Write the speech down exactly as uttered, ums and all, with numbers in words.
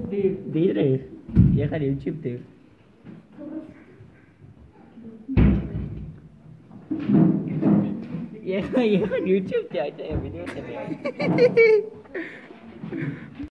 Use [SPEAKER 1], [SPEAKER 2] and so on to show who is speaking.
[SPEAKER 1] değil.
[SPEAKER 2] Değil rin. Yan kan YouTube tu. Yan kan, yan kan YouTube je. Saya video saya.